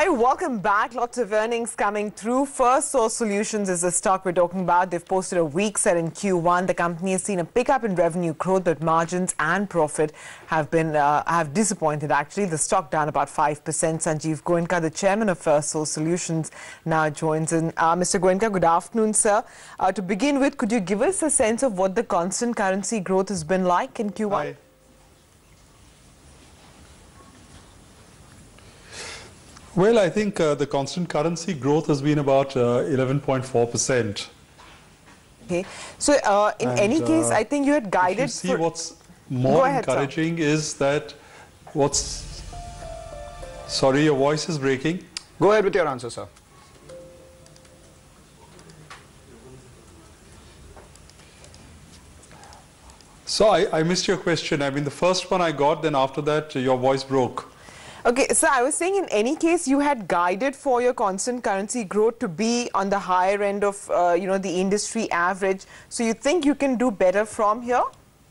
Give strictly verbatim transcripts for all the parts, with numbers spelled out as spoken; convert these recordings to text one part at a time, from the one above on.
Hi, welcome back. Lots of earnings coming through. First Source Solutions is the stock we're talking about. They've posted a weak set in Q one. The company has seen a pickup in revenue growth, but margins and profit have been uh, have disappointed. Actually, the stock down about five percent. Sanjeev Goenka, the chairman of First Source Solutions, now joins in. Uh, Mister Goenka, good afternoon, sir. Uh, to begin with, could you give us a sense of what the constant currency growth has been like in Q one? Hi. Well, I think uh, the constant currency growth has been about eleven point four percent. Okay. So, uh, in and, any case, uh, I think you had guided. If you see for what's more Go ahead, encouraging sir. is that what's... Sorry, your voice is breaking. Go ahead with your answer, sir. So, I, I missed your question. I mean, the first one I got, then after that, your voice broke. Okay, so I was saying in any case, you had guided for your constant currency growth to be on the higher end of, uh, you know, the industry average. So you think you can do better from here?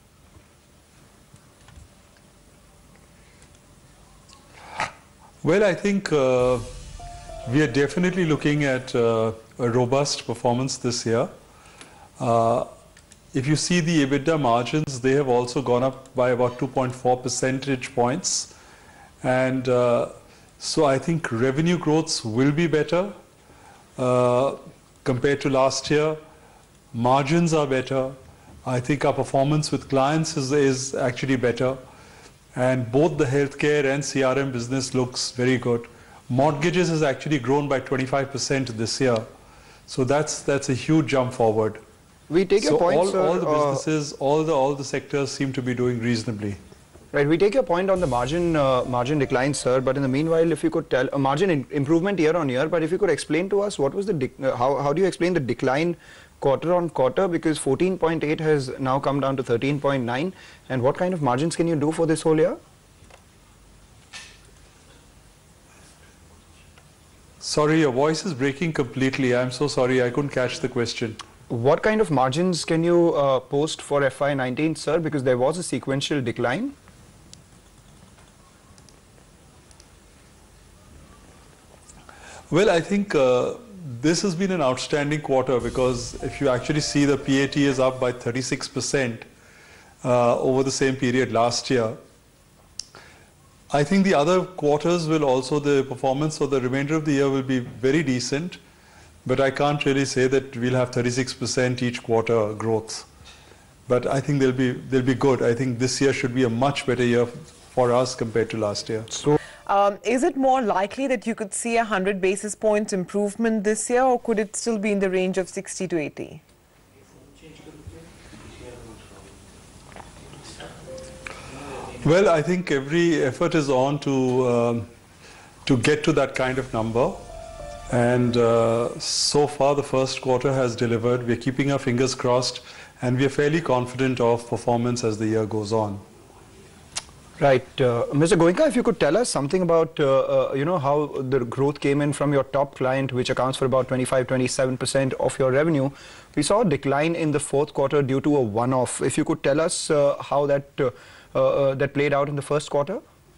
Well, I think uh, we are definitely looking at uh, a robust performance this year. Uh, if you see the EBITDA margins, they have also gone up by about two point four percentage points. And uh, so I think revenue growths will be better uh, compared to last year. Margins are better. I think our performance with clients is, is actually better. And both the healthcare and C R M business looks very good. Mortgages has actually grown by twenty-five percent this year. So that's, that's a huge jump forward. We take so your point, all, sir, all the uh, businesses, all the, all the sectors seem to be doing reasonably. Right, we take your point on the margin uh, margin decline, sir. But in the meanwhile, if you could tell a margin in improvement year on year, but if you could explain to us what was the uh, how how do you explain the decline quarter on quarter, because fourteen point eight has now come down to thirteen point nine, and what kind of margins can you do for this whole year? Sorry, your voice is breaking completely. I'm so sorry, I couldn't catch the question. What kind of margins can you uh, post for F Y nineteen, sir? Because there was a sequential decline. Well, I think uh, this has been an outstanding quarter, because if you actually see, the P A T is up by thirty-six percent uh, over the same period last year. I think the other quarters will also, the performance for the remainder of the year will be very decent, but I can't really say that we'll have thirty-six percent each quarter growth. But I think they'll be, they'll be good. I think this year should be a much better year for us compared to last year. So, Um, is it more likely that you could see a one hundred basis points improvement this year, or could it still be in the range of sixty to eighty? Well, I think every effort is on to, um, to get to that kind of number. And uh, so far, the first quarter has delivered. We're keeping our fingers crossed, and we're fairly confident of performance as the year goes on. right, uh, Mister Goenka, if you could tell us something about, uh, uh, you know, how the growth came in from your top client, which accounts for about twenty-five, twenty-seven percent of your revenue. We saw a decline in the fourth quarter due to a one-off. If you could tell us uh, how that, uh, uh, that played out in the first quarter?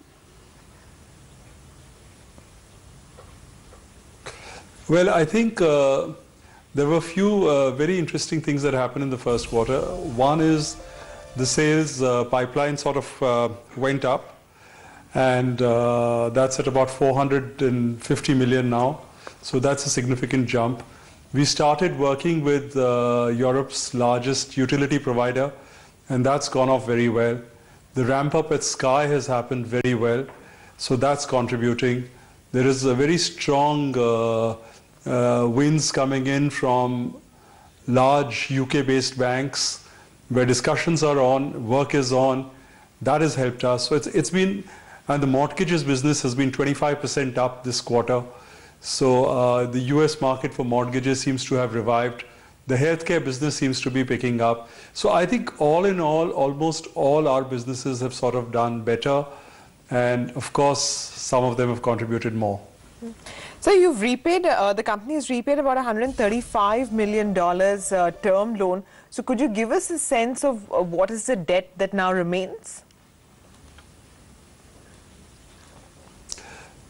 Well, I think uh, there were a few uh, very interesting things that happened in the first quarter. One is the sales uh, pipeline sort of uh, went up, and uh, that's at about four hundred fifty million now. So that's a significant jump. We started working with uh, Europe's largest utility provider, and that's gone off very well. The ramp up at Sky has happened very well, so that's contributing. There is a very strong uh, uh, wins coming in from large U K-based banks, where discussions are on, work is on. That has helped us. So it's, it's been, and the mortgages business has been twenty-five percent up this quarter. So uh, the U S market for mortgages seems to have revived. The healthcare business seems to be picking up. So I think all in all, almost all our businesses have sort of done better. And of course, some of them have contributed more. So you've repaid, uh, the company has repaid about one hundred thirty-five million dollars uh, term loan. So could you give us a sense of uh, what is the debt that now remains?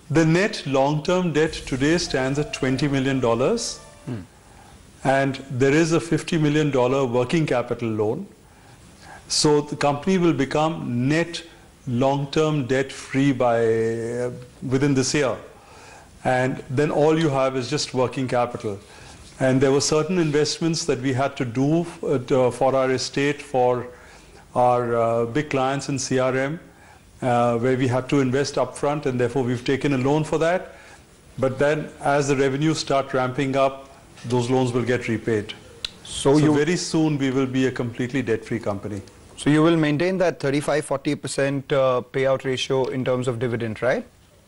The net long-term debt today stands at twenty million dollars. Hmm. And there is a fifty million dollars working capital loan. So the company will become net long-term debt-free by uh, within this year. And then all you have is just working capital. And there were certain investments that we had to do uh, to, for our estate, for our uh, big clients in C R M, uh, where we had to invest upfront, and therefore we've taken a loan for that. But then as the revenues start ramping up, those loans will get repaid. So, so you very soon we will be a completely debt-free company. So you will maintain that thirty-five to forty percent uh, payout ratio in terms of dividend, right?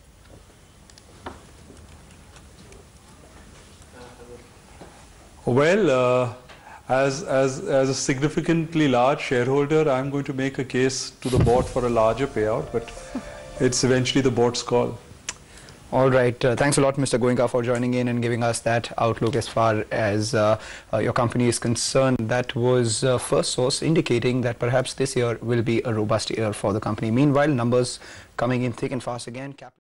Well, uh, as, as, as a significantly large shareholder, I'm going to make a case to the board for a larger payout, but it's eventually the board's call. All right. Uh, thanks a lot, Mister Goenka, for joining in and giving us that outlook as far as uh, uh, your company is concerned. That was uh, First Source indicating that perhaps this year will be a robust year for the company. Meanwhile, numbers coming in thick and fast again.